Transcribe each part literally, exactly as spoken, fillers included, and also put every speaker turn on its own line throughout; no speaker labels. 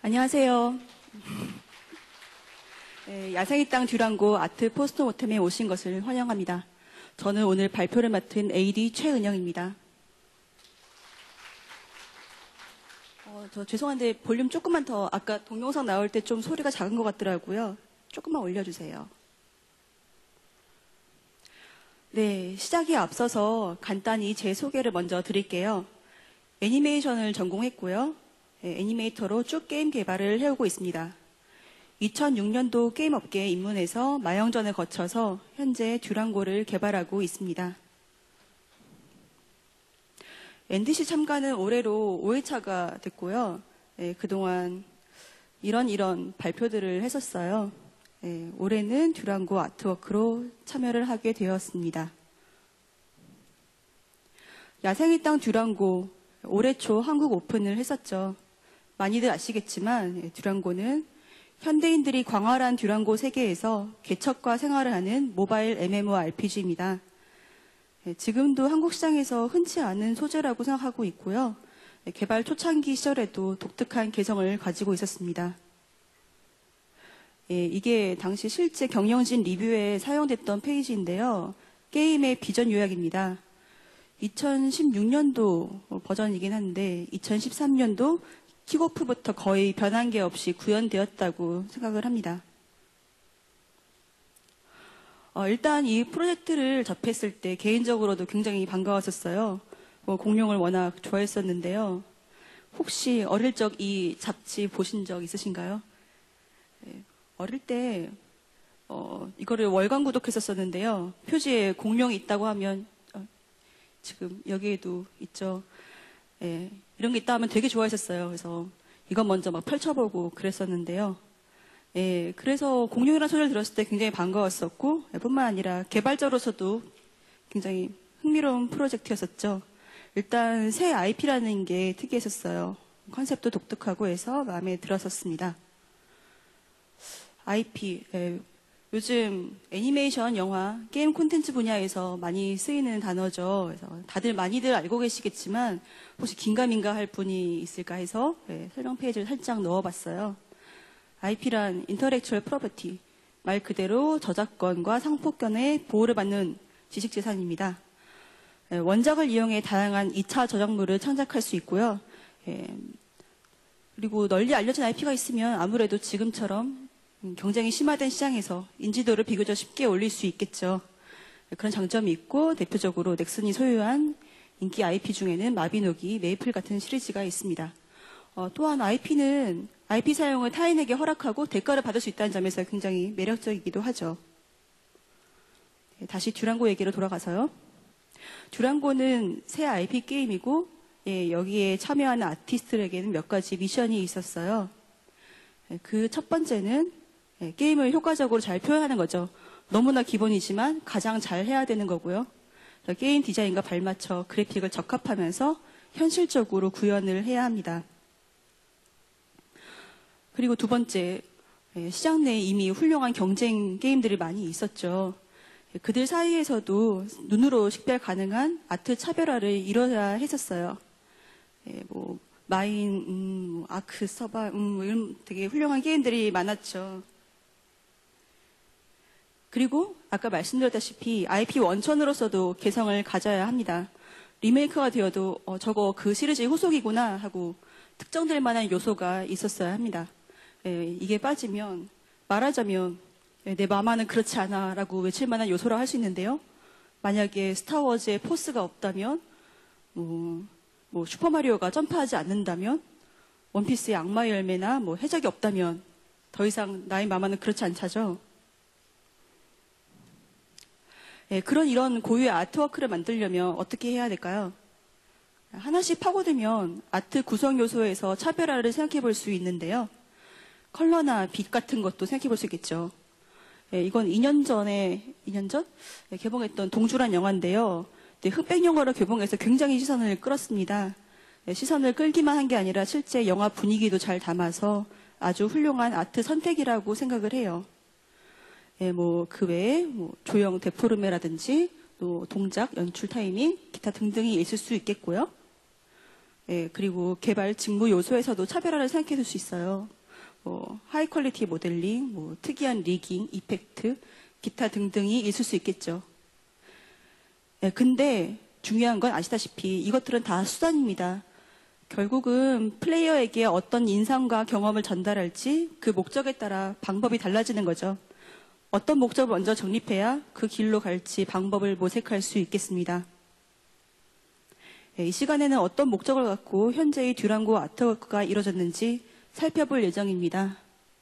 안녕하세요. 네, 야생의 땅 듀랑고 아트 포스트모템에 오신 것을 환영합니다. 저는 오늘 발표를 맡은 에이디 최은영입니다. 어, 저 죄송한데 볼륨 조금만 더, 아까 동영상 나올 때 좀 소리가 작은 것 같더라고요. 조금만 올려주세요. 네, 시작에 앞서서 간단히 제 소개를 먼저 드릴게요. 애니메이션을 전공했고요. 네, 애니메이터로 쭉 게임 개발을 해오고 있습니다. 이천육 년도 게임 업계에 입문해서 마영전을 거쳐서 현재 듀랑고를 개발하고 있습니다. 엔디씨 참가는 올해로 오 회차가 됐고요. 네, 그동안 이런 이런 발표들을 했었어요. 네, 올해는 듀랑고 아트워크로 참여를 하게 되었습니다. 야생의 땅 듀랑고 올해 초 한국 오픈을 했었죠. 많이들 아시겠지만 듀랑고는 현대인들이 광활한 듀랑고 세계에서 개척과 생활을 하는 모바일 엠엠오알피지입니다. 지금도 한국 시장에서 흔치 않은 소재라고 생각하고 있고요. 개발 초창기 시절에도 독특한 개성을 가지고 있었습니다. 이게 당시 실제 경영진 리뷰에 사용됐던 페이지인데요. 게임의 비전 요약입니다. 이천십육 년도 버전이긴 한데 이천십삼 년도 킥오프부터 거의 변한 게 없이 구현되었다고 생각을 합니다. 어, 일단 이 프로젝트를 접했을 때 개인적으로도 굉장히 반가웠었어요. 뭐 공룡을 워낙 좋아했었는데요. 혹시 어릴 적 이 잡지 보신 적 있으신가요? 네, 어릴 때 어, 이거를 월간 구독했었었는데요. 표지에 공룡이 있다고 하면 어, 지금 여기에도 있죠. 네, 이런 게 있다 하면 되게 좋아했었어요. 그래서 이건 먼저 막 펼쳐보고 그랬었는데요. 예, 그래서 공룡이라는 소리를 들었을 때 굉장히 반가웠었고, 예, 뿐만 아니라 개발자로서도 굉장히 흥미로운 프로젝트였었죠. 일단 새 아이피라는 게 특이했었어요. 컨셉도 독특하고 해서 마음에 들었었습니다. 아이피, 예, 요즘 애니메이션, 영화, 게임 콘텐츠 분야에서 많이 쓰이는 단어죠. 그래서 다들 많이들 알고 계시겠지만 혹시 긴가민가 할 분이 있을까 해서 네, 설명 페이지를 살짝 넣어봤어요. 아이피란 인터렉츄얼 프로퍼티, 말 그대로 저작권과 상표권의 보호를 받는 지식재산입니다. 네, 원작을 이용해 다양한 이 차 저작물을 창작할 수 있고요. 네, 그리고 널리 알려진 아이피가 있으면 아무래도 지금처럼 경쟁이 심화된 시장에서 인지도를 비교적 쉽게 올릴 수 있겠죠. 그런 장점이 있고 대표적으로 넥슨이 소유한 인기 아이피 중에는 마비노기, 메이플 같은 시리즈가 있습니다. 어, 또한 아이피는 아이피 사용을 타인에게 허락하고 대가를 받을 수 있다는 점에서 굉장히 매력적이기도 하죠. 네, 다시 듀랑고 얘기로 돌아가서요. 듀랑고는 새 아이피 게임이고 예, 여기에 참여하는 아티스트들에게는 몇 가지 미션이 있었어요. 예, 그 첫 번째는 예, 게임을 효과적으로 잘 표현하는 거죠. 너무나 기본이지만 가장 잘 해야 되는 거고요. 게임 디자인과 발맞춰 그래픽을 적합하면서 현실적으로 구현을 해야 합니다. 그리고 두 번째, 예, 시장 내에 이미 훌륭한 경쟁 게임들이 많이 있었죠. 예, 그들 사이에서도 눈으로 식별 가능한 아트 차별화를 이뤄야 했었어요. 예, 뭐 마인, 음, 아크, 서바, 음, 이런 되게 훌륭한 게임들이 많았죠. 그리고 아까 말씀드렸다시피 아이피 원천으로서도 개성을 가져야 합니다. 리메이크가 되어도 어, 저거 그 시리즈의 후속이구나 하고 특정될 만한 요소가 있었어야 합니다. 예, 이게 빠지면 말하자면 예, 내 마마는 그렇지 않아 라고 외칠 만한 요소라 할 수 있는데요. 만약에 스타워즈의 포스가 없다면 뭐, 뭐 슈퍼마리오가 점프하지 않는다면 원피스의 악마의 열매나 뭐 해적이 없다면 더 이상 나의 마마는 그렇지 않다죠. 예, 그런 이런 고유의 아트워크를 만들려면 어떻게 해야 될까요? 하나씩 파고들면 아트 구성 요소에서 차별화를 생각해 볼 수 있는데요. 컬러나 빛 같은 것도 생각해 볼 수 있겠죠. 예, 이건 이 년 전에, 이 년 전? 예, 개봉했던 동주란 영화인데요. 네, 흑백 영화로 개봉해서 굉장히 시선을 끌었습니다. 예, 시선을 끌기만 한 게 아니라 실제 영화 분위기도 잘 담아서 아주 훌륭한 아트 선택이라고 생각을 해요. 예, 뭐, 그 외에, 뭐, 조형 데포르메라든지, 또 동작, 연출 타이밍, 기타 등등이 있을 수 있겠고요. 예, 그리고 개발 직무 요소에서도 차별화를 생각해 줄 수 있어요. 뭐 하이 퀄리티 모델링, 뭐 특이한 리깅, 이펙트, 기타 등등이 있을 수 있겠죠. 네, 근데 중요한 건 아시다시피 이것들은 다 수단입니다. 결국은 플레이어에게 어떤 인상과 경험을 전달할지 그 목적에 따라 방법이 달라지는 거죠. 어떤 목적을 먼저 정립해야 그 길로 갈지 방법을 모색할 수 있겠습니다. 이 시간에는 어떤 목적을 갖고 현재의 듀랑고 아트워크가 이루어졌는지 살펴볼 예정입니다.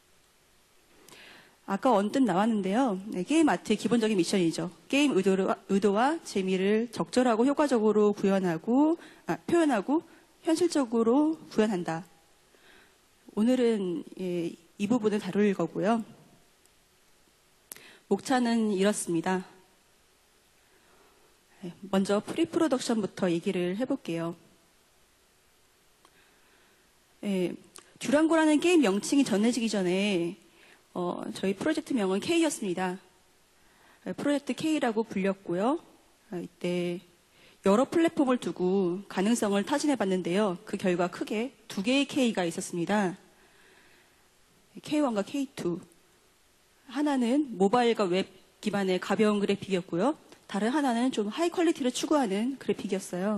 아까 언뜻 나왔는데요. 네, 게임 아트의 기본적인 미션이죠. 게임 의도와, 의도와 재미를 적절하고 효과적으로 구현하고, 아, 표현하고 현실적으로 구현한다. 오늘은 예, 이 부분을 다룰 거고요. 목차는 이렇습니다. 먼저 프리 프로덕션부터 얘기를 해볼게요. 예, 듀랑고라는 게임 명칭이 전해지기 전에 어, 저희 프로젝트명은 K였습니다. 프로젝트 K라고 불렸고요. 이때 여러 플랫폼을 두고 가능성을 타진해 봤는데요. 그 결과 크게 두 개의 K가 있었습니다. 케이원과 케이투. 하나는 모바일과 웹 기반의 가벼운 그래픽이었고요. 다른 하나는 좀 하이 퀄리티를 추구하는 그래픽이었어요.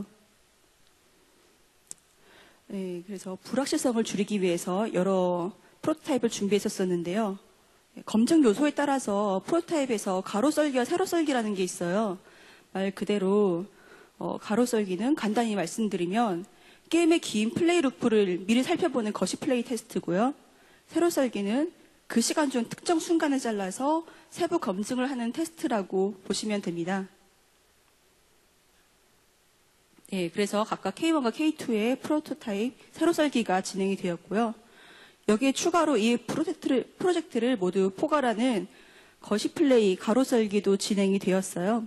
네, 그래서 불확실성을 줄이기 위해서 여러 프로토타입을 준비했었었는데요. 검증 요소에 따라서 프로토타입에서 가로 썰기와 세로 썰기라는 게 있어요. 말 그대로 어, 가로 썰기는 간단히 말씀드리면 게임의 긴 플레이 루프를 미리 살펴보는 거시 플레이 테스트고요. 세로 썰기는 그 시간 중 특정 순간을 잘라서 세부 검증을 하는 테스트라고 보시면 됩니다. 네, 그래서 각각 케이원과 케이투의 프로토타입 세로 썰기가 진행이 되었고요. 여기에 추가로 이 프로젝트를, 프로젝트를 모두 포괄하는 거시 플레이 가로 썰기도 진행이 되었어요.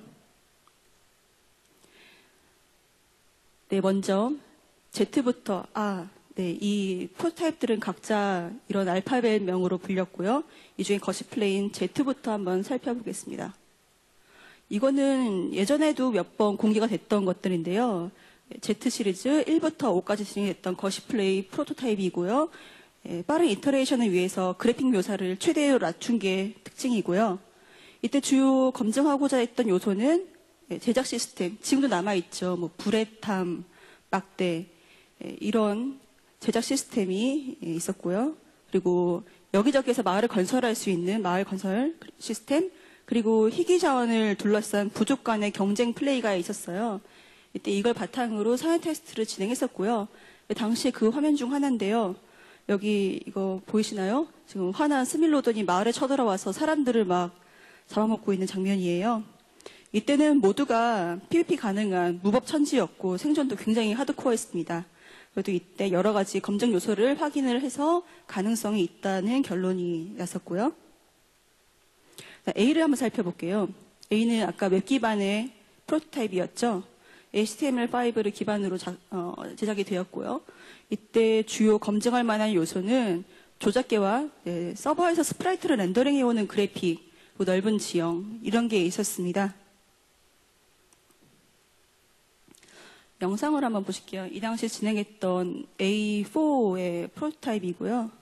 네, 먼저 Z부터 아, 네, 이 프로타입들은 각자 이런 알파벳명으로 불렸고요. 이 중에 거시 플레이인 Z부터 한번 살펴보겠습니다. 이거는 예전에도 몇 번 공개가 됐던 것들인데요. Z 시리즈 일부터 오까지 진행됐던 거시 플레이 프로토타입이고요. 예, 빠른 이터레이션을 위해서 그래픽 묘사를 최대로 낮춘 게 특징이고요. 이때 주요 검증하고자 했던 요소는 제작 시스템, 지금도 남아있죠. 뭐 불의탐, 막대 예, 이런 제작 시스템이 있었고요. 그리고 여기저기에서 마을을 건설할 수 있는 마을 건설 시스템, 그리고 희귀 자원을 둘러싼 부족 간의 경쟁 플레이가 있었어요. 이때 이걸 바탕으로 사연 테스트를 진행했었고요. 당시 그 화면 중 하나인데요. 여기 이거 보이시나요? 지금 화난 스밀로돈이 마을에 쳐들어와서 사람들을 막 잡아먹고 있는 장면이에요. 이때는 모두가 피브이피 가능한 무법천지였고 생존도 굉장히 하드코어했습니다. 그래도 이때 여러 가지 검증 요소를 확인을 해서 가능성이 있다는 결론이 났었고요. A를 한번 살펴볼게요. A는 아까 웹 기반의 프로토타입이었죠. 에이치티엠엘5를 기반으로 자, 어, 제작이 되었고요. 이때 주요 검증할 만한 요소는 조작계와 네, 서버에서 스프라이트를 렌더링해오는 그래픽, 넓은 지형 이런 게 있었습니다. 영상을 한번 보실게요. 이 당시 진행했던 에이포의 프로토타입이고요.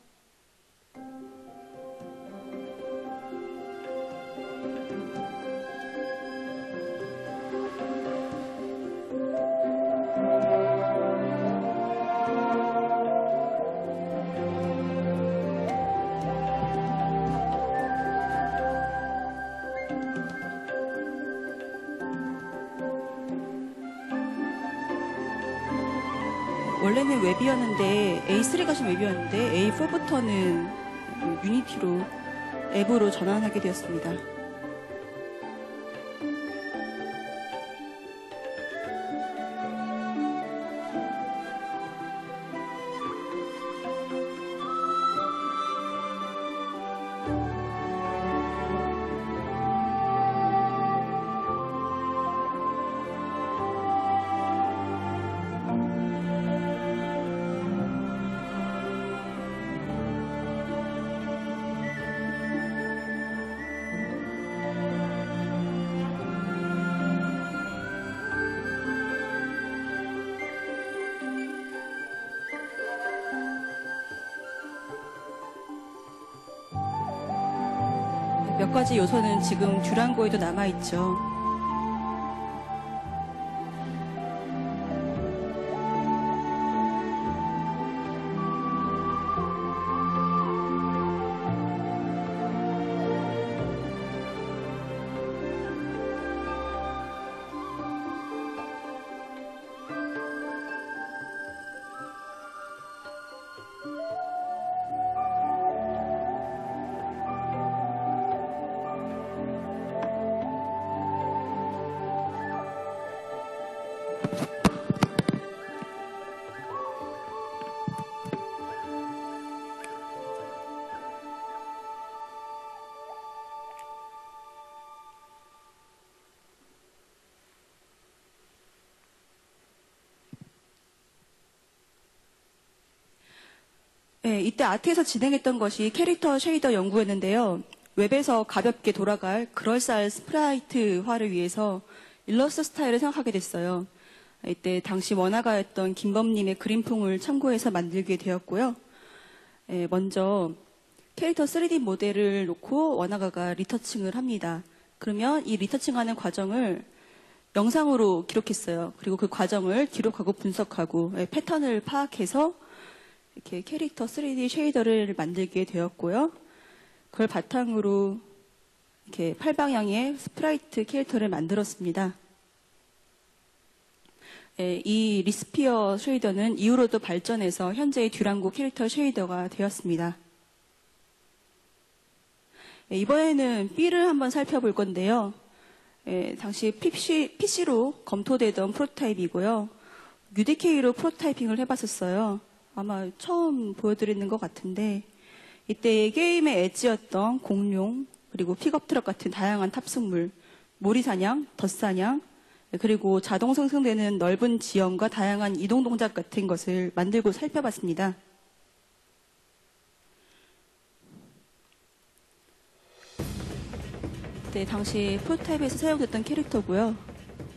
원래는 웹이었는데 에이쓰리가 지금 웹이었는데 에이포부터는 유니티로 앱으로 전환하게 되었습니다. 몇 가지 요소는 지금 듀랑고에도 남아있죠. 네, 이때 아트에서 진행했던 것이 캐릭터 쉐이더 연구였는데요. 웹에서 가볍게 돌아갈 그럴싸한 스프라이트화를 위해서 일러스트 스타일을 생각하게 됐어요. 이때 당시 원화가였던 김범님의 그림풍을 참고해서 만들게 되었고요. 네, 먼저 캐릭터 쓰리디 모델을 놓고 원화가가 리터칭을 합니다. 그러면 이 리터칭하는 과정을 영상으로 기록했어요. 그리고 그 과정을 기록하고 분석하고 네, 패턴을 파악해서 이렇게 캐릭터 쓰리디 쉐이더를 만들게 되었고요. 그걸 바탕으로 이렇게 팔방향의 스프라이트 캐릭터를 만들었습니다. 예, 이 리스피어 쉐이더는 이후로도 발전해서 현재의 듀랑고 캐릭터 쉐이더가 되었습니다. 예, 이번에는 B를 한번 살펴볼 건데요. 예, 당시 피씨, 피씨로 검토되던 프로타입이고요. 유디케이로 프로타이핑을 해봤었어요. 아마 처음 보여드리는 것 같은데 이때 게임의 엣지였던 공룡 그리고 픽업트럭 같은 다양한 탑승물, 모리사냥, 덫사냥 그리고 자동 생성되는 넓은 지형과 다양한 이동 동작 같은 것을 만들고 살펴봤습니다. 이때 당시 프로타입에서 사용됐던 캐릭터고요.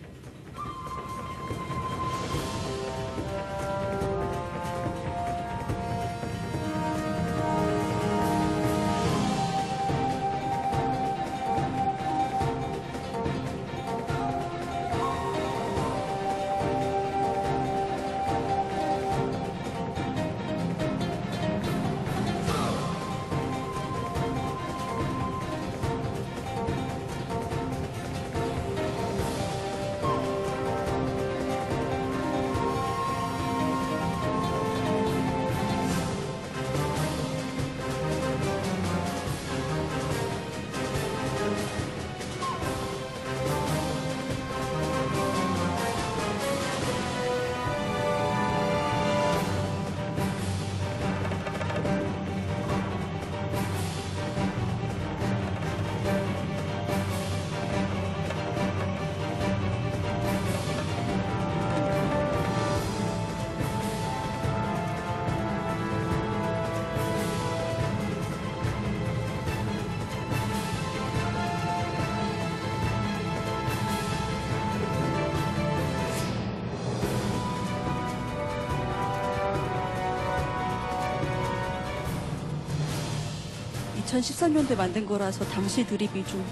이천십삼 년도에 만든 거라서 당시 드립이 좀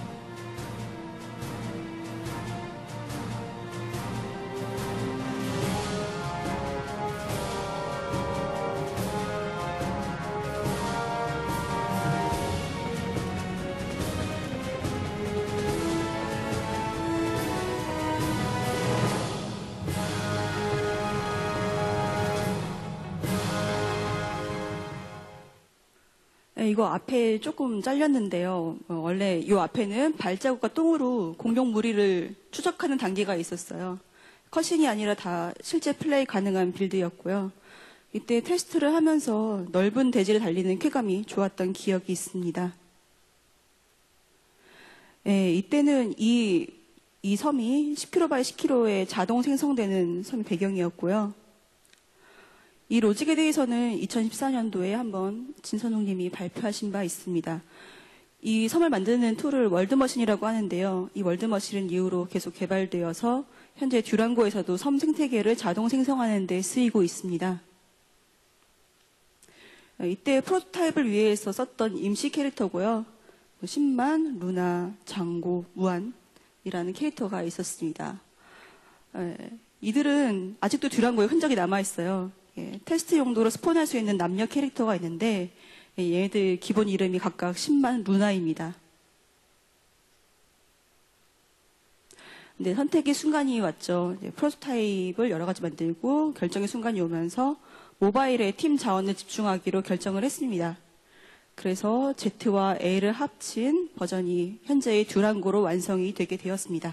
이거 앞에 조금 잘렸는데요. 어, 원래 이 앞에는 발자국과 똥으로 공룡 무리를 추적하는 단계가 있었어요. 컷신이 아니라 다 실제 플레이 가능한 빌드였고요. 이때 테스트를 하면서 넓은 대지를 달리는 쾌감이 좋았던 기억이 있습니다. 네, 이때는 이, 이 섬이 십 킬로미터 바이 십 킬로미터의 자동 생성되는 섬이 배경이었고요. 이 로직에 대해서는 이천십사 년도에 한번 진선웅 님이 발표하신 바 있습니다. 이 섬을 만드는 툴을 월드머신이라고 하는데요. 이 월드머신은 이후로 계속 개발되어서 현재 듀랑고에서도 섬 생태계를 자동 생성하는 데 쓰이고 있습니다. 이때 프로토타입을 위해서 썼던 임시 캐릭터고요. 신만, 루나, 장고, 무한이라는 캐릭터가 있었습니다. 예, 이들은 아직도 듀랑고에 흔적이 남아있어요. 예, 테스트 용도로 스폰할 수 있는 남녀 캐릭터가 있는데 예, 얘네들 기본 이름이 각각 신만, 루나입니다. 근데 선택의 순간이 왔죠. 이제 프로토타입을 여러 가지 만들고 결정의 순간이 오면서 모바일에 팀 자원을 집중하기로 결정을 했습니다. 그래서 Z와 A를 합친 버전이 현재의 듀랑고로 완성이 되게 되었습니다.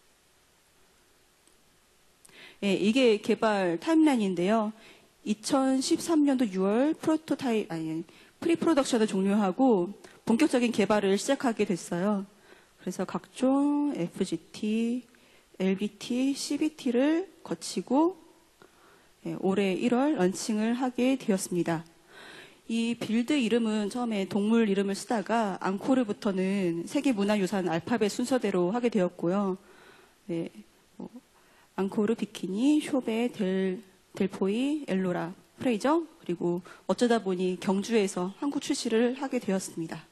예, 이게 개발 타임라인인데요. 이천십삼 년도 유월 프로토타입, 아니, 프리 프로덕션을 종료하고 본격적인 개발을 시작하게 됐어요. 그래서 각종 에프지티, 엘비티, 씨비티를 거치고 예, 올해 일월 런칭을 하게 되었습니다. 이 빌드 이름은 처음에 동물 이름을 쓰다가 앙코르부터는 세계문화유산 알파벳 순서대로 하게 되었고요. 네, 뭐, 앙코르, 비키니, 쇼베, 델, 델포이, 엘로라, 프레이저, 그리고 어쩌다 보니 경주에서 한국 출시를 하게 되었습니다.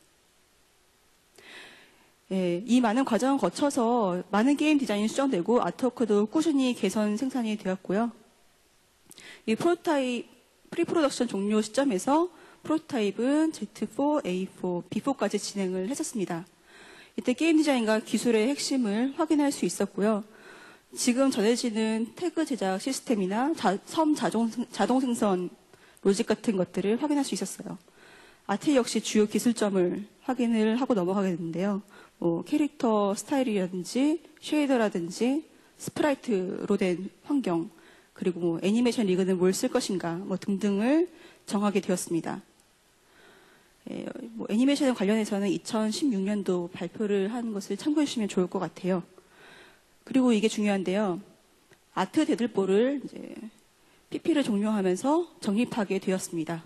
예, 이 많은 과정을 거쳐서 많은 게임 디자인이 수정되고 아트워크도 꾸준히 개선 생산이 되었고요. 이 프로토타입 프리 프로덕션 종료 시점에서 프로토타입은 지 사, 에이 사, 비 사까지 진행을 했었습니다. 이때 게임 디자인과 기술의 핵심을 확인할 수 있었고요. 지금 전해지는 태그 제작 시스템이나 자, 섬 자동, 자동 생성 로직 같은 것들을 확인할 수 있었어요. 아트 역시 주요 기술점을 확인을 하고 넘어가게 됐는데요. 뭐 캐릭터 스타일이라든지 쉐이더라든지 스프라이트로 된 환경, 그리고 뭐 애니메이션 리그는 뭘 쓸 것인가 뭐 등등을 정하게 되었습니다. 예, 뭐 애니메이션 관련해서는 이천십육 년도 발표를 한 것을 참고해 주시면 좋을 것 같아요. 그리고 이게 중요한데요. 아트 대들보를 이제 피피를 종료하면서 정립하게 되었습니다.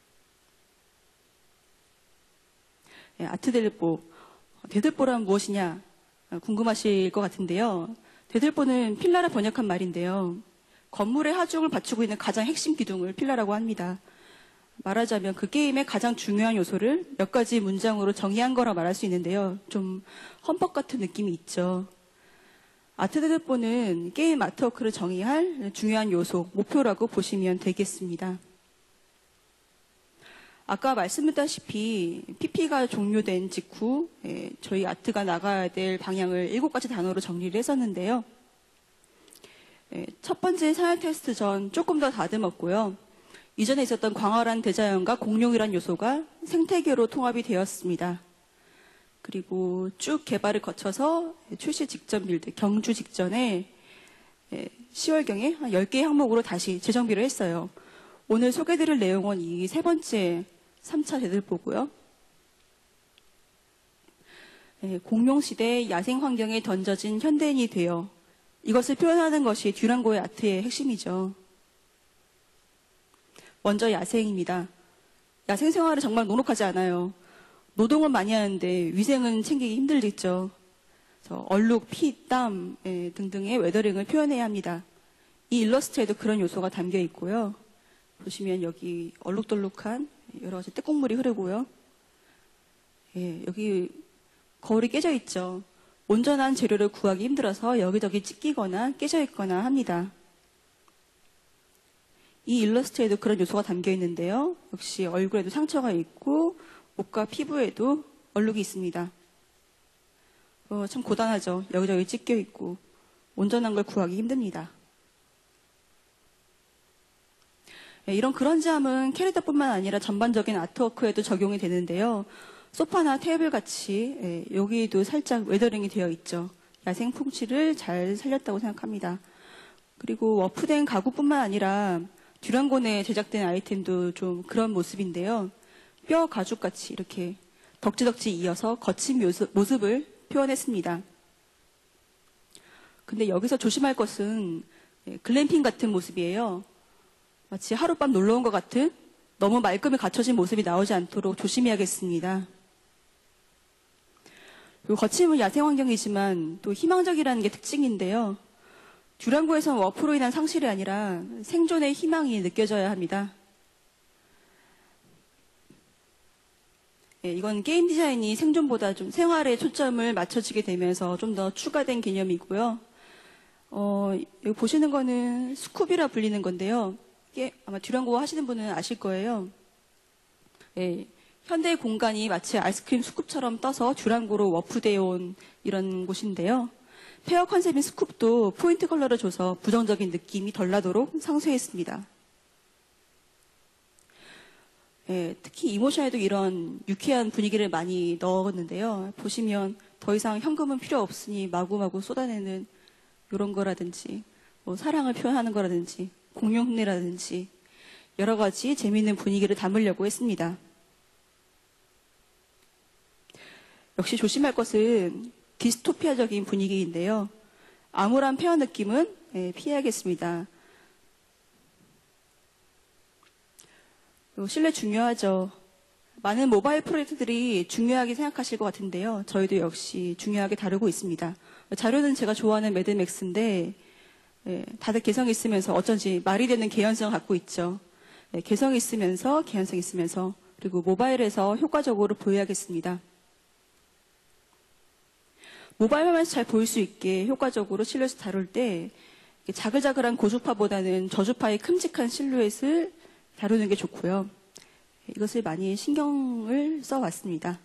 예, 아트 대들보. 대들보란 무엇이냐 궁금하실 것 같은데요. 대들보는 필라라 번역한 말인데요. 건물의 하중을 받치고 있는 가장 핵심 기둥을 필라라고 합니다. 말하자면 그 게임의 가장 중요한 요소를 몇 가지 문장으로 정의한 거라 말할 수 있는데요. 좀 헌법 같은 느낌이 있죠. 아트 대들보는 게임 아트워크를 정의할 중요한 요소, 목표라고 보시면 되겠습니다. 아까 말씀드렸다시피 피피가 종료된 직후 예, 저희 아트가 나가야 될 방향을 일곱 가지 단어로 정리를 했었는데요. 예, 첫 번째 사양 테스트 전 조금 더 다듬었고요. 이전에 있었던 광활한 대자연과 공룡이란 요소가 생태계로 통합이 되었습니다. 그리고 쭉 개발을 거쳐서 출시 직전 빌드, 경주 직전에 예, 시월경에 한 열 개 항목으로 다시 재정비를 했어요. 오늘 소개드릴 내용은 이 세 번째 삼 차 대들보고요. 네, 공룡시대 야생 환경에 던져진 현대인이 되어 이것을 표현하는 것이 듀랑고의 아트의 핵심이죠. 먼저 야생입니다. 야생 생활은 정말 녹록하지 않아요. 노동은 많이 하는데 위생은 챙기기 힘들겠죠. 그래서 얼룩, 피, 땀 예, 등등의 웨더링을 표현해야 합니다. 이 일러스트에도 그런 요소가 담겨 있고요. 보시면 여기 얼룩덜룩한 여러 가지 떼국물이 흐르고요. 예, 여기 거울이 깨져 있죠. 온전한 재료를 구하기 힘들어서 여기저기 찢기거나 깨져 있거나 합니다. 이 일러스트에도 그런 요소가 담겨 있는데요. 역시 얼굴에도 상처가 있고 목과 피부에도 얼룩이 있습니다. 어, 참 고단하죠. 여기저기 찢겨 있고 온전한 걸 구하기 힘듭니다. 이런 그런지함은 캐릭터뿐만 아니라 전반적인 아트워크에도 적용이 되는데요. 소파나 테이블 같이 여기도 살짝 웨더링이 되어 있죠. 야생 풍치를 잘 살렸다고 생각합니다. 그리고 워프된 가구뿐만 아니라 듀랑고 내에 제작된 아이템도 좀 그런 모습인데요. 뼈 가죽같이 이렇게 덕지덕지 이어서 거친 모습을 표현했습니다. 근데 여기서 조심할 것은 글램핑 같은 모습이에요. 마치 하룻밤 놀러 온 것 같은 너무 말끔히 갖춰진 모습이 나오지 않도록 조심해야겠습니다. 그리고 거침은 야생 환경이지만 또 희망적이라는 게 특징인데요. 듀랑고에서는 워프로 인한 상실이 아니라 생존의 희망이 느껴져야 합니다. 예, 이건 게임 디자인이 생존보다 좀 생활에 초점을 맞춰지게 되면서 좀 더 추가된 개념이고요. 어, 여기 보시는 거는 스쿱이라 불리는 건데요. 이게 아마 듀랑고 하시는 분은 아실 거예요. 예, 현대 공간이 마치 아이스크림 스쿱처럼 떠서 듀랑고로 워프되어 온 이런 곳인데요. 페어 컨셉인 스쿱도 포인트 컬러를 줘서 부정적인 느낌이 덜 나도록 상쇄했습니다. 예, 특히 이모션에도 이런 유쾌한 분위기를 많이 넣었는데요. 보시면 더 이상 현금은 필요 없으니 마구마구 쏟아내는 이런 거라든지 뭐 사랑을 표현하는 거라든지 공룡 흉내라든지 여러 가지 재미있는 분위기를 담으려고 했습니다. 역시 조심할 것은 디스토피아적인 분위기인데요. 암울한 페어 느낌은 예, 피해야겠습니다. 실내 중요하죠. 많은 모바일 프로젝트들이 중요하게 생각하실 것 같은데요. 저희도 역시 중요하게 다루고 있습니다. 자료는 제가 좋아하는 매드맥스인데 예, 다들 개성 있으면서 어쩐지 말이 되는 개연성을 갖고 있죠. 예, 개성 있으면서 개연성 있으면서 그리고 모바일에서 효과적으로 보여야겠습니다. 모바일 화면에서 잘 보일 수 있게 효과적으로 실루엣을 다룰 때 자글자글한 고주파보다는 저주파의 큼직한 실루엣을 다루는 게 좋고요. 이것을 많이 신경을 써왔습니다.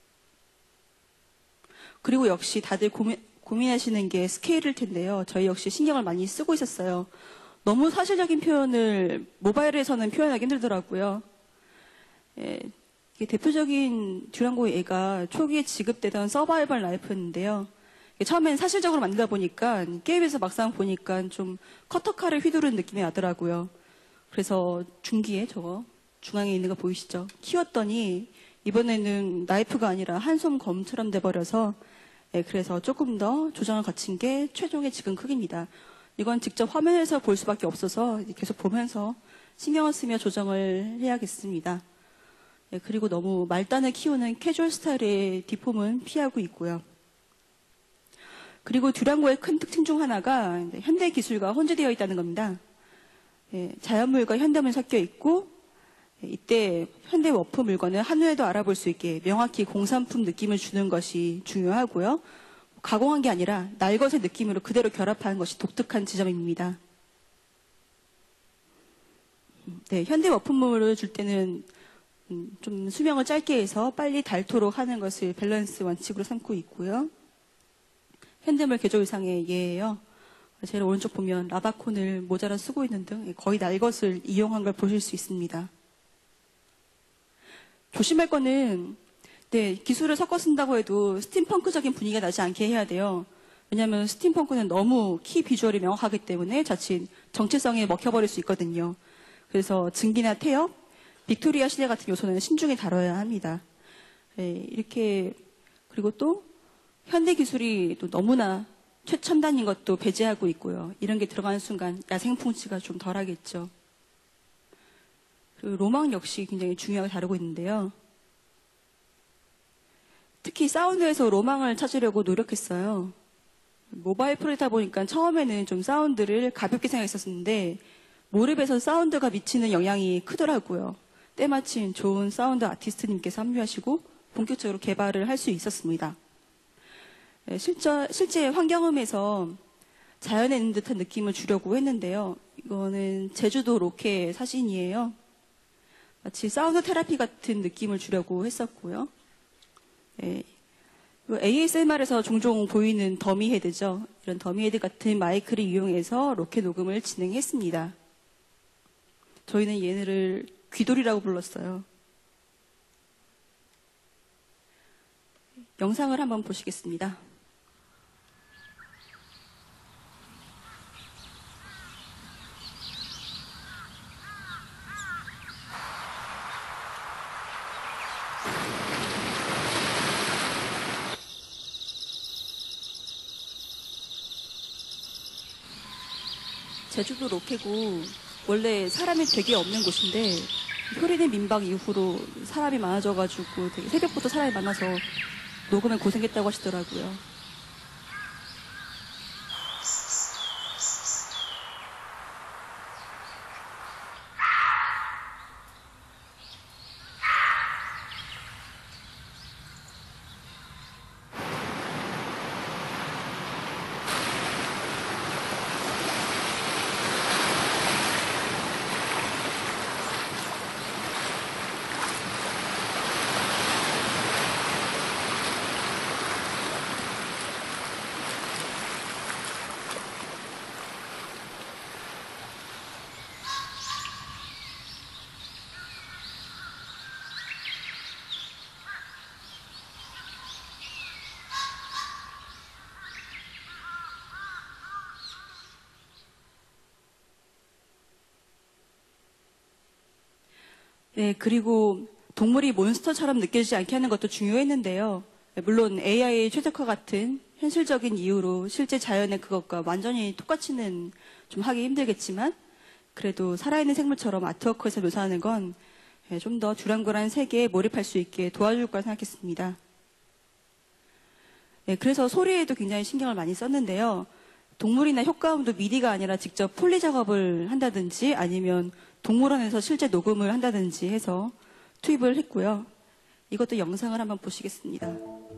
그리고 역시 다들 고민, 고민하시는 게 스케일일 텐데요. 저희 역시 신경을 많이 쓰고 있었어요. 너무 사실적인 표현을 모바일에서는 표현하기 힘들더라고요. 예, 이게 대표적인 듀랑고의 애가 초기에 지급되던 서바이벌 라이프인데요. 처음엔 사실적으로 만들다 보니까 게임에서 막상 보니까 좀 커터칼을 휘두르는 느낌이 나더라고요. 그래서 중기에 저거 중앙에 있는 거 보이시죠? 키웠더니 이번에는 나이프가 아니라 한솜 검처럼 돼버려서 예, 그래서 조금 더 조정을 거친 게 최종의 지금 크기입니다. 이건 직접 화면에서 볼 수밖에 없어서 계속 보면서 신경을 쓰며 조정을 해야겠습니다. 예, 그리고 너무 말단을 키우는 캐주얼 스타일의 디폼은 피하고 있고요. 그리고 듀랑고의 큰 특징 중 하나가 현대 기술과 혼재되어 있다는 겁니다. 예, 자연물과 현대물 섞여 있고 예, 이때 현대 워프 물건을 한눈에도 알아볼 수 있게 명확히 공산품 느낌을 주는 것이 중요하고요. 가공한 게 아니라 날것의 느낌으로 그대로 결합하는 것이 독특한 지점입니다. 네, 현대 워프물을 줄 때는 음, 좀 수명을 짧게 해서 빨리 닳도록 하는 것을 밸런스 원칙으로 삼고 있고요. 현대물 개조 이상의 예예요. 제일 오른쪽 보면 라바콘을 모자라 쓰고 있는 등 거의 날것을 이용한 걸 보실 수 있습니다. 조심할 거는 네, 기술을 섞어 쓴다고 해도 스팀펑크적인 분위기가 나지 않게 해야 돼요. 왜냐하면 스팀펑크는 너무 키 비주얼이 명확하기 때문에 자칫 정체성에 먹혀버릴 수 있거든요. 그래서 증기나 태엽, 빅토리아 시대 같은 요소는 신중히 다뤄야 합니다. 네, 이렇게 그리고 또 현대 기술이 또 너무나 최첨단인 것도 배제하고 있고요. 이런 게 들어가는 순간 야생풍치가 좀 덜하겠죠. 그리고 로망 역시 굉장히 중요하게 다루고 있는데요. 특히 사운드에서 로망을 찾으려고 노력했어요. 모바일 프로젝트다 보니까 처음에는 좀 사운드를 가볍게 생각했었는데 몰입에서 사운드가 미치는 영향이 크더라고요. 때마침 좋은 사운드 아티스트님께서 합류하시고 본격적으로 개발을 할 수 있었습니다. 실제, 실제 환경음에서 자연에 있는 듯한 느낌을 주려고 했는데요. 이거는 제주도 로케 사진이에요. 마치 사운드 테라피 같은 느낌을 주려고 했었고요. 네. 에이에스엠알에서 종종 보이는 더미 헤드죠. 이런 더미 헤드 같은 마이크를 이용해서 로케 녹음을 진행했습니다. 저희는 얘네를 귀돌이라고 불렀어요. 영상을 한번 보시겠습니다. 제주도 로케고 원래 사람이 되게 없는 곳인데 효리네 민박 이후로 사람이 많아져가지고 되게 새벽부터 사람이 많아서 녹음에 고생했다고 하시더라고요. 네, 그리고 동물이 몬스터처럼 느껴지지 않게 하는 것도 중요했는데요. 물론 에이아이 최적화 같은 현실적인 이유로 실제 자연의 그것과 완전히 똑같이는 좀 하기 힘들겠지만 그래도 살아있는 생물처럼 아트워크에서 묘사하는 건 좀 더 두란고란 세계에 몰입할 수 있게 도와줄 거라 생각했습니다. 네, 그래서 소리에도 굉장히 신경을 많이 썼는데요. 동물이나 효과음도 미디가 아니라 직접 폴리 작업을 한다든지 아니면 동물원에서 실제 녹음을 한다든지 해서 투입을 했고요. 이것도 영상을 한번 보시겠습니다.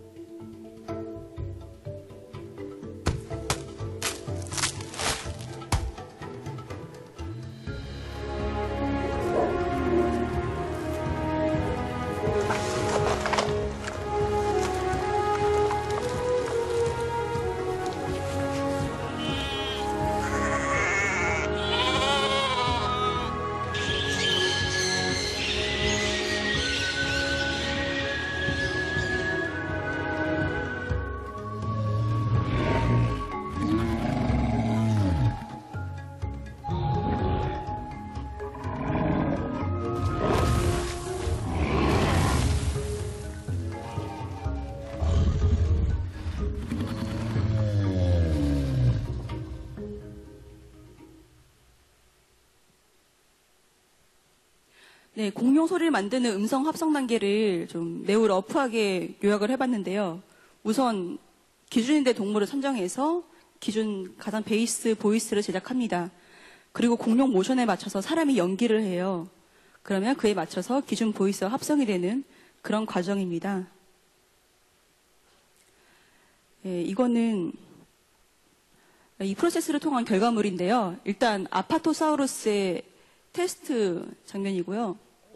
네, 공룡 소리를 만드는 음성 합성 단계를 좀 매우 러프하게 요약을 해봤는데요. 우선 기준인대 동물을 선정해서 기준 가장 베이스 보이스를 제작합니다. 그리고 공룡 모션에 맞춰서 사람이 연기를 해요. 그러면 그에 맞춰서 기준 보이스와 합성이 되는 그런 과정입니다. 네, 이거는 이 프로세스를 통한 결과물인데요. 일단 아파토사우루스의 테스트 장면이고요.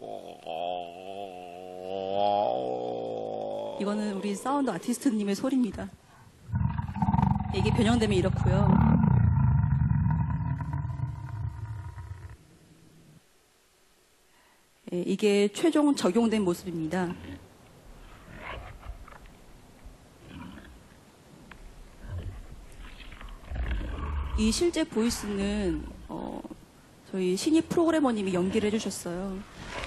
이거는 우리 사운드 아티스트님의 소리입니다. 이게 변형되면 이렇고요. 예, 이게 최종 적용된 모습입니다. 이 실제 보이스는 어, 저희 신입 프로그래머님이 연기를 해주셨어요.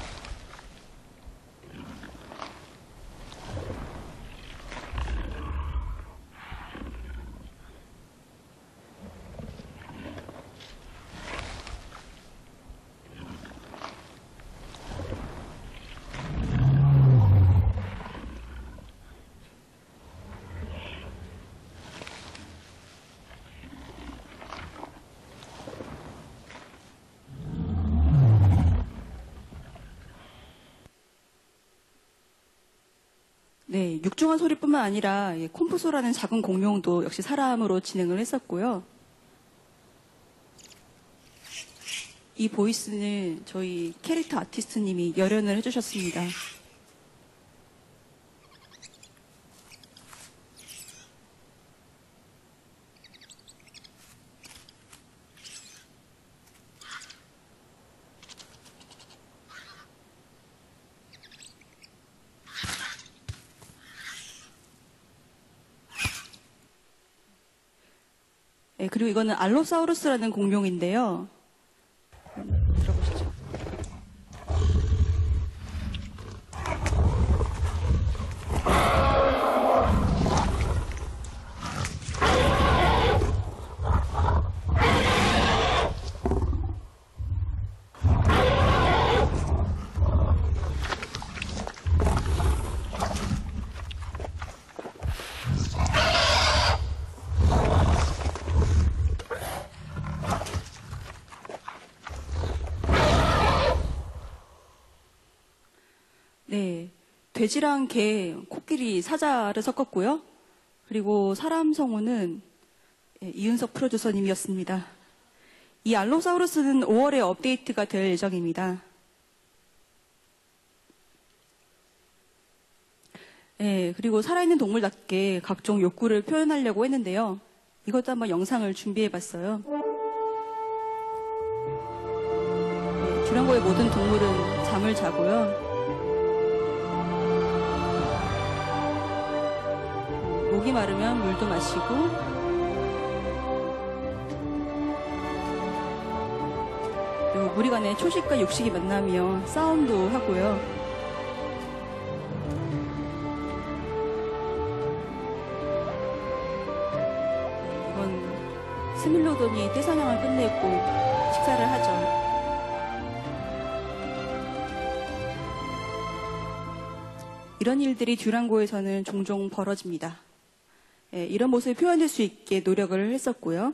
네, 육중한 소리뿐만 아니라 콤프소라는 작은 공룡도 역시 사람으로 진행을 했었고요. 이 보이스는 저희 캐릭터 아티스트님이 열연을 해주셨습니다. 네, 그리고 이거는 알로사우루스라는 공룡인데요. 들어보시죠. 네, 돼지랑 개, 코끼리, 사자를 섞었고요. 그리고 사람 성우는 이은석 프로듀서님이었습니다. 이 알로사우루스는 오월에 업데이트가 될 예정입니다. 네, 그리고 살아있는 동물답게 각종 욕구를 표현하려고 했는데요. 이것도 한번 영상을 준비해봤어요. 네, 두란고의 모든 동물은 잠을 자고요. 목이 마르면 물도 마시고 그리고 무리 간에 초식과 육식이 만나며 싸움도 하고요. 이건 스밀로돈이 떼사냥을 끝내고 식사를 하죠. 이런 일들이 듀랑고에서는 종종 벌어집니다. 예, 이런 모습을 표현할 수 있게 노력을 했었고요.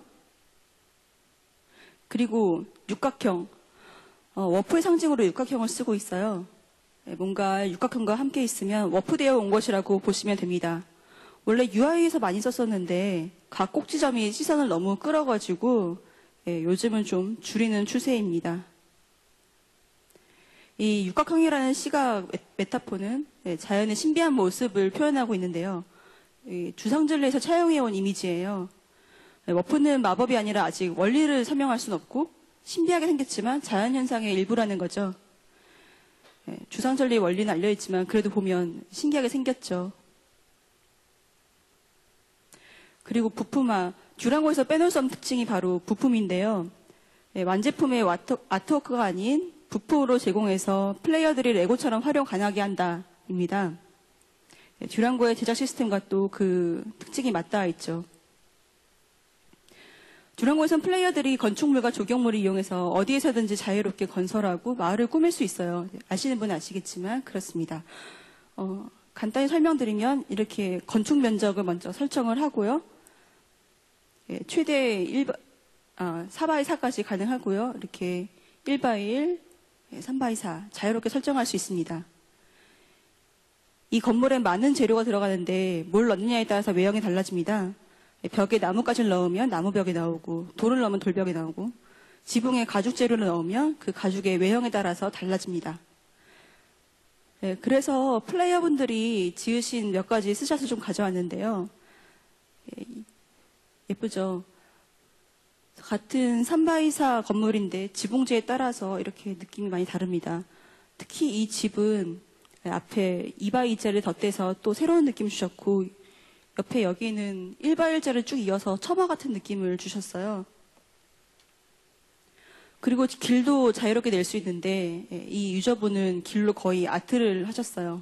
그리고 육각형, 어, 워프의 상징으로 육각형을 쓰고 있어요. 예, 뭔가 육각형과 함께 있으면 워프되어 온 것이라고 보시면 됩니다. 원래 유아이에서 많이 썼었는데 각 꼭지점이 시선을 너무 끌어가지고 예, 요즘은 좀 줄이는 추세입니다. 이 육각형이라는 시각 메타포는 자연의 신비한 모습을 표현하고 있는데요. 주상절리에서 차용해온 이미지예요. 워프는 마법이 아니라 아직 원리를 설명할 수는 없고 신비하게 생겼지만 자연현상의 일부라는 거죠. 주상절리 원리는 알려있지만 그래도 보면 신기하게 생겼죠. 그리고 부품화, 듀랑고에서 빼놓을 수 없는 특징이 바로 부품인데요. 완제품의 아트워크가 아닌 부품으로 제공해서 플레이어들이 레고처럼 활용 가능하게 한다입니다. 듀랑고의 제작 시스템과 또 그 특징이 맞닿아 있죠. 듀랑고에서는 플레이어들이 건축물과 조경물을 이용해서 어디에서든지 자유롭게 건설하고 마을을 꾸밀 수 있어요. 아시는 분은 아시겠지만 그렇습니다. 어, 간단히 설명드리면 이렇게 건축 면적을 먼저 설정을 하고요. 예, 최대 일, 아, 사 바이 사까지 가능하고요. 이렇게 일 바이 일, 삼 바이 사 자유롭게 설정할 수 있습니다. 이 건물에 많은 재료가 들어가는데 뭘 넣느냐에 따라서 외형이 달라집니다. 벽에 나뭇가지를 넣으면 나무벽이 나오고 돌을 넣으면 돌벽이 나오고 지붕에 가죽 재료를 넣으면 그 가죽의 외형에 따라서 달라집니다. 네, 그래서 플레이어분들이 지으신 몇 가지 스샷을 좀 가져왔는데요. 예쁘죠? 같은 삼 바이 사 건물인데 지붕재에 따라서 이렇게 느낌이 많이 다릅니다. 특히 이 집은 앞에 이 바이 이자를 덧대서 또 새로운 느낌 주셨고 옆에 여기는 일 바이 일자를 쭉 이어서 처마 같은 느낌을 주셨어요. 그리고 길도 자유롭게 낼 수 있는데 이 유저분은 길로 거의 아트를 하셨어요.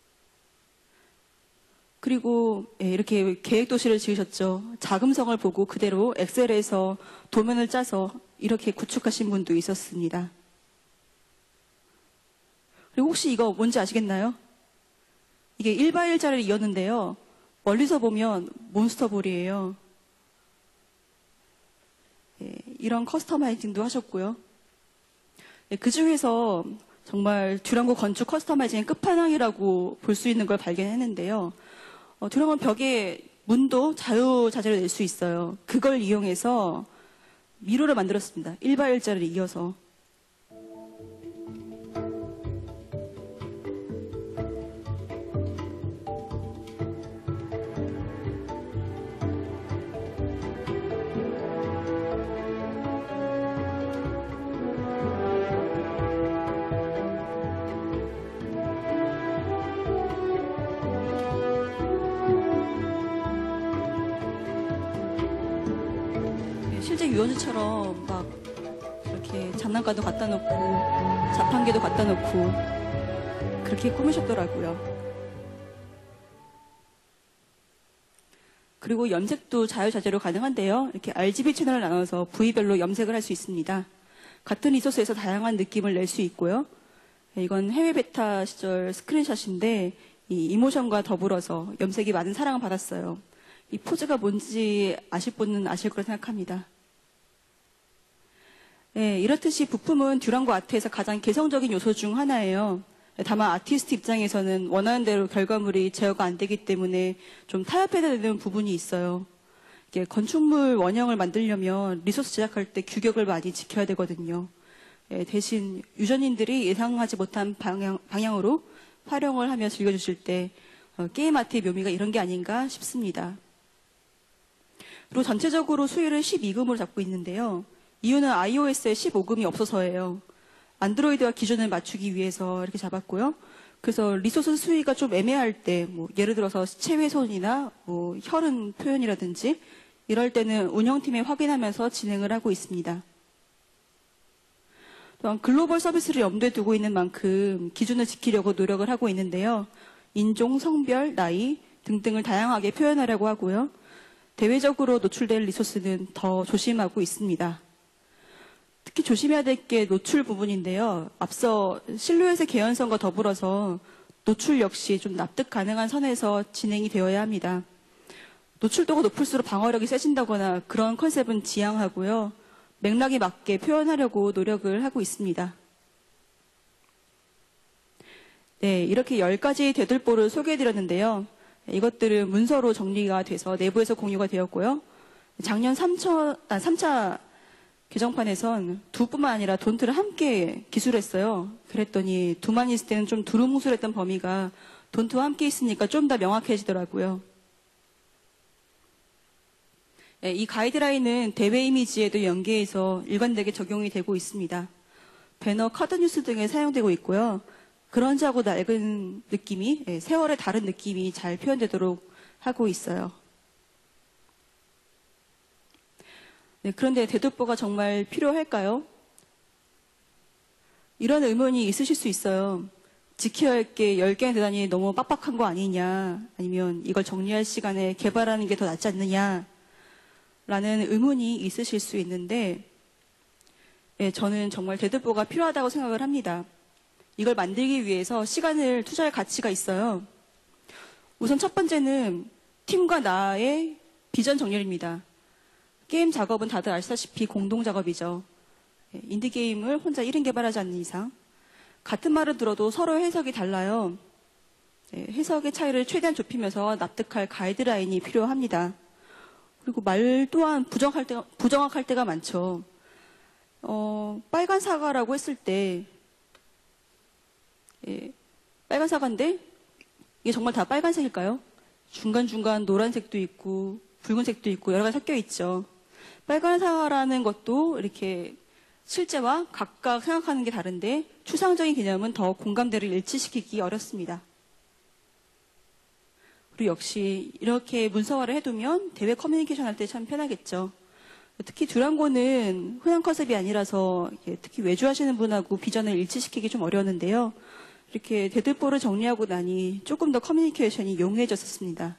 그리고 이렇게 계획도시를 지으셨죠. 자금성을 보고 그대로 엑셀에서 도면을 짜서 이렇게 구축하신 분도 있었습니다. 그리고 혹시 이거 뭔지 아시겠나요? 이게 일 바이 일자를 이었는데요. 멀리서 보면 몬스터볼이에요. 예, 이런 커스터마이징도 하셨고요. 예, 그 중에서 정말 듀랑고 건축 커스터마이징의 끝판왕이라고 볼 수 있는 걸 발견했는데요. 어, 듀랑고 벽에 문도 자유자재로 낼 수 있어요. 그걸 이용해서 미로를 만들었습니다. 일 바이 일자를 이어서. 실제 유원지처럼 막 이렇게 장난감도 갖다 놓고 자판기도 갖다 놓고 그렇게 꾸미셨더라고요. 그리고 염색도 자유자재로 가능한데요. 이렇게 알지비 채널을 나눠서 부위별로 염색을 할 수 있습니다. 같은 리소스에서 다양한 느낌을 낼 수 있고요. 이건 해외 베타 시절 스크린샷인데 이 이모션과 더불어서 염색이 많은 사랑을 받았어요. 이 포즈가 뭔지 아실 분은 아실 거라 생각합니다. 네, 이렇듯이 부품은 듀랑고 아트에서 가장 개성적인 요소 중 하나예요. 다만 아티스트 입장에서는 원하는 대로 결과물이 제어가 안 되기 때문에 좀 타협해야 되는 부분이 있어요. 이게 건축물 원형을 만들려면 리소스 제작할 때 규격을 많이 지켜야 되거든요. 네, 대신 유저님들이 예상하지 못한 방향, 방향으로 활용을 하며 즐겨주실 때 어, 게임 아트의 묘미가 이런 게 아닌가 싶습니다. 그리고 전체적으로 수위를 십이 금으로 잡고 있는데요. 이유는 아이오에스에 십오 금이 없어서예요. 안드로이드와 기준을 맞추기 위해서 이렇게 잡았고요. 그래서 리소스 수위가 좀 애매할 때, 뭐 예를 들어서 시체 훼손이나 뭐 혈흔 표현이라든지 이럴 때는 운영팀에 확인하면서 진행을 하고 있습니다. 또한 글로벌 서비스를 염두에 두고 있는 만큼 기준을 지키려고 노력을 하고 있는데요. 인종, 성별, 나이 등등을 다양하게 표현하려고 하고요. 대외적으로 노출될 리소스는 더 조심하고 있습니다. 특히 조심해야 될 게 노출 부분인데요. 앞서 실루엣의 개연성과 더불어서 노출 역시 좀 납득 가능한 선에서 진행이 되어야 합니다. 노출도가 높을수록 방어력이 세진다거나 그런 컨셉은 지양하고요. 맥락에 맞게 표현하려고 노력을 하고 있습니다. 네, 이렇게 열 가지 대들보를 소개해드렸는데요. 이것들은 문서로 정리가 돼서 내부에서 공유가 되었고요. 작년 삼 차, 아, 삼 차 개정판에선 두뿐만 아니라 돈트를 함께 기술했어요. 그랬더니 두만 있을 때는 좀 두루뭉술했던 범위가 돈트와 함께 있으니까 좀 더 명확해지더라고요. 네, 이 가이드라인은 대외 이미지에도 연계해서 일관되게 적용이 되고 있습니다. 배너, 카드 뉴스 등에 사용되고 있고요. 그런지하고 낡은 느낌이, 네, 세월의 다른 느낌이 잘 표현되도록 하고 있어요. 네, 그런데 대들보가 정말 필요할까요? 이런 의문이 있으실 수 있어요. 지켜야 할 게 열 개는 대단히 너무 빡빡한 거 아니냐, 아니면 이걸 정리할 시간에 개발하는 게 더 낫지 않느냐 라는 의문이 있으실 수 있는데, 네, 저는 정말 대들보가 필요하다고 생각을 합니다. 이걸 만들기 위해서 시간을 투자할 가치가 있어요. 우선 첫 번째는 팀과 나의 비전 정렬입니다. 게임 작업은 다들 아시다시피 공동 작업이죠. 인디게임을 혼자 일 인 개발하지 않는 이상 같은 말을 들어도 서로 해석이 달라요. 해석의 차이를 최대한 좁히면서 납득할 가이드라인이 필요합니다. 그리고 말 또한 부정할 때가, 부정확할 때가 많죠. 어, 빨간 사과라고 했을 때 예, 빨간 사과인데 이게 정말 다 빨간색일까요? 중간중간 노란색도 있고 붉은색도 있고 여러 가지 섞여 있죠. 빨간 사과라는 것도 이렇게 실제와 각각 생각하는 게 다른데 추상적인 개념은 더 공감대를 일치시키기 어렵습니다. 그리고 역시 이렇게 문서화를 해두면 대외 커뮤니케이션 할 때 참 편하겠죠. 특히 듀랑고는 흔한 컨셉이 아니라서 특히 외주하시는 분하고 비전을 일치시키기 좀 어려웠는데요. 이렇게 대들보를 정리하고 나니 조금 더 커뮤니케이션이 용이해졌었습니다.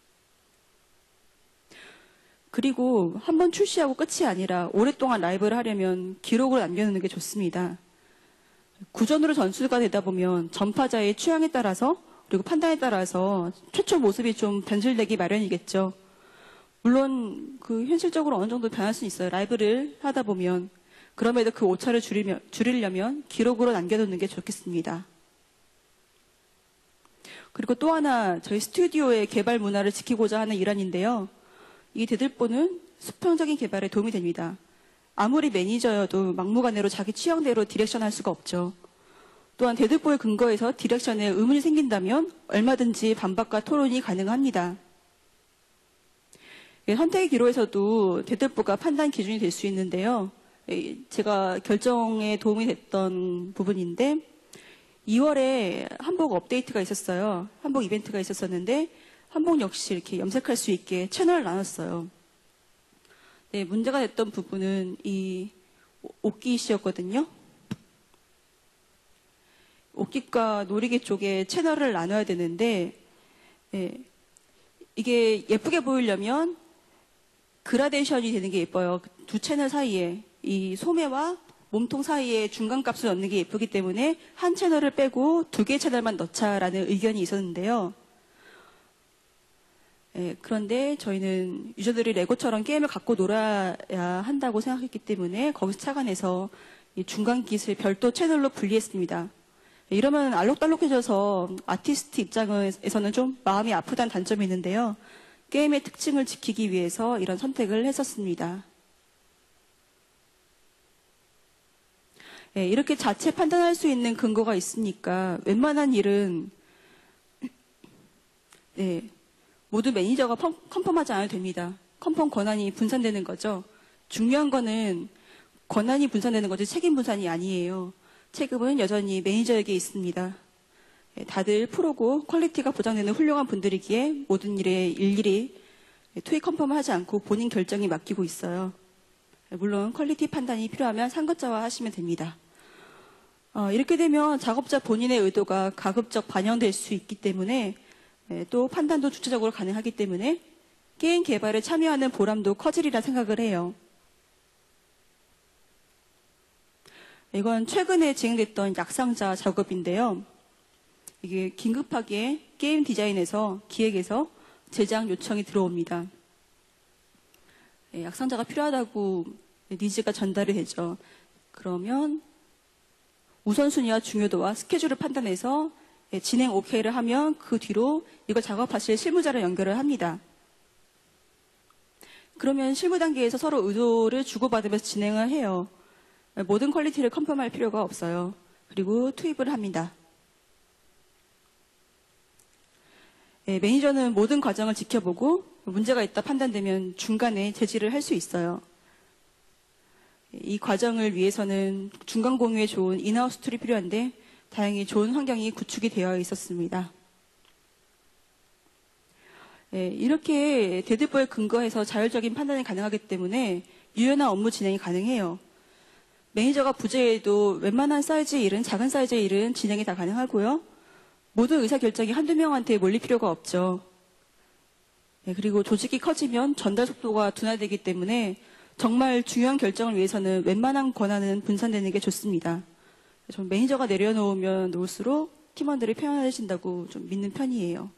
그리고 한번 출시하고 끝이 아니라 오랫동안 라이브를 하려면 기록을 남겨놓는 게 좋습니다. 구전으로 전수가 되다 보면 전파자의 취향에 따라서 그리고 판단에 따라서 최초 모습이 좀 변질되기 마련이겠죠. 물론 그 현실적으로 어느 정도 변할 수는 있어요. 라이브를 하다 보면. 그럼에도 그 오차를 줄이며, 줄이려면 기록으로 남겨두는 게 좋겠습니다. 그리고 또 하나 저희 스튜디오의 개발 문화를 지키고자 하는 일환인데요. 이 대들보는 수평적인 개발에 도움이 됩니다. 아무리 매니저여도 막무가내로 자기 취향대로 디렉션 할 수가 없죠. 또한 대들보의 근거에서 디렉션에 의문이 생긴다면 얼마든지 반박과 토론이 가능합니다. 선택의 기로에서도 대들보가 판단 기준이 될 수 있는데요. 제가 결정에 도움이 됐던 부분인데 이월에 한복 업데이트가 있었어요. 한복 이벤트가 있었었는데 한복 역시 이렇게 염색할 수 있게 채널을 나눴어요. 네, 문제가 됐던 부분은 이 옷깃이었거든요. 옷깃과 놀이기 쪽에 채널을 나눠야 되는데 네, 이게 예쁘게 보이려면 그라데이션이 되는 게 예뻐요. 두 채널 사이에 이 소매와 몸통 사이에 중간값을 넣는 게 예쁘기 때문에 한 채널을 빼고 두 개의 채널만 넣자라는 의견이 있었는데요. 예, 그런데 저희는 유저들이 레고처럼 게임을 갖고 놀아야 한다고 생각했기 때문에 거기서 착안해서 이 중간깃을 별도 채널로 분리했습니다. 예, 이러면 알록달록해져서 아티스트 입장에서는 좀 마음이 아프다는 단점이 있는데요. 게임의 특징을 지키기 위해서 이런 선택을 했었습니다. 예, 이렇게 자체 판단할 수 있는 근거가 있으니까 웬만한 일은 네, 모두 매니저가 컨펌하지 않아도 됩니다. 컨펌 권한이 분산되는 거죠. 중요한 거는 권한이 분산되는 거지 책임 분산이 아니에요. 책임은 여전히 매니저에게 있습니다. 예, 다들 프로고 퀄리티가 보장되는 훌륭한 분들이기에 모든 일에 일일이 투입 컨펌을 하지 않고 본인 결정에 맡기고 있어요. 물론 퀄리티 판단이 필요하면 상급자화 하시면 됩니다. 어, 이렇게 되면 작업자 본인의 의도가 가급적 반영될 수 있기 때문에 예, 또 판단도 주체적으로 가능하기 때문에 게임 개발에 참여하는 보람도 커지리라 생각을 해요. 이건 최근에 진행됐던 약상자 작업인데요. 이게 긴급하게 게임 디자인에서 기획에서 제작 요청이 들어옵니다. 예, 약상자가 필요하다고 니즈가 전달이 되죠. 그러면 우선순위와 중요도와 스케줄을 판단해서 예, 진행 오케이를 하면 그 뒤로 이걸 작업하실 실무자를 연결을 합니다. 그러면 실무 단계에서 서로 의도를 주고받으면서 진행을 해요. 모든 퀄리티를 컨펌할 필요가 없어요. 그리고 투입을 합니다. 예, 매니저는 모든 과정을 지켜보고 문제가 있다 판단되면 중간에 제지를 할 수 있어요. 이 과정을 위해서는 중간 공유에 좋은 인하우스 툴이 필요한데 다행히 좋은 환경이 구축이 되어 있었습니다. 예, 이렇게 대드보에 근거해서 자율적인 판단이 가능하기 때문에 유연한 업무 진행이 가능해요. 매니저가 부재해도 웬만한 사이즈의 일은 작은 사이즈의 일은 진행이 다 가능하고요. 모든 의사결정이 한두 명한테 몰릴 필요가 없죠. 네, 그리고 조직이 커지면 전달 속도가 둔화되기 때문에 정말 중요한 결정을 위해서는 웬만한 권한은 분산되는 게 좋습니다. 좀 매니저가 내려놓으면 놓을수록 팀원들이 편안해진다고 좀 믿는 편이에요.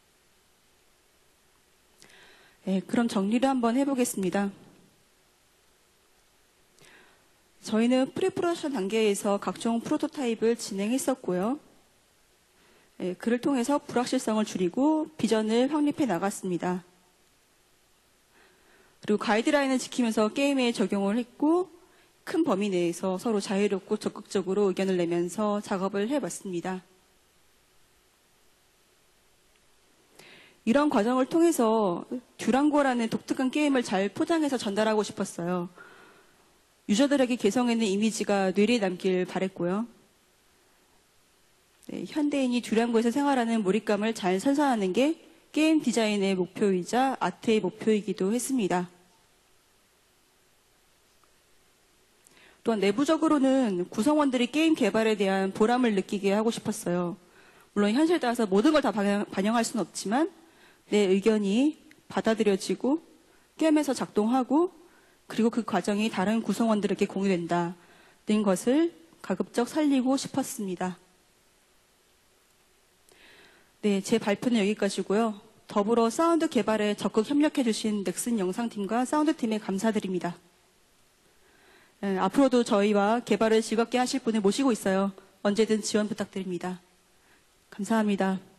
네, 그럼 정리를 한번 해보겠습니다. 저희는 프리프로덕션 단계에서 각종 프로토타입을 진행했었고요. 네, 그를 통해서 불확실성을 줄이고 비전을 확립해 나갔습니다. 그리고 가이드라인을 지키면서 게임에 적용을 했고 큰 범위 내에서 서로 자유롭고 적극적으로 의견을 내면서 작업을 해봤습니다. 이런 과정을 통해서 듀랑고라는 독특한 게임을 잘 포장해서 전달하고 싶었어요. 유저들에게 개성있는 이미지가 뇌리에 남길 바랬고요. 네, 현대인이 듀랑고에서 생활하는 몰입감을 잘 선사하는 게 게임 디자인의 목표이자 아트의 목표이기도 했습니다. 또한 내부적으로는 구성원들이 게임 개발에 대한 보람을 느끼게 하고 싶었어요. 물론 현실에 따라서 모든 걸 다 반영할 수는 없지만 내 의견이 받아들여지고 게임에서 작동하고 그리고 그 과정이 다른 구성원들에게 공유된다는 것을 가급적 살리고 싶었습니다. 네, 제 발표는 여기까지고요. 더불어 사운드 개발에 적극 협력해 주신 넥슨 영상팀과 사운드팀에 감사드립니다. 네, 앞으로도 저희와 개발을 즐겁게 하실 분을 모시고 있어요. 언제든 지원 부탁드립니다. 감사합니다.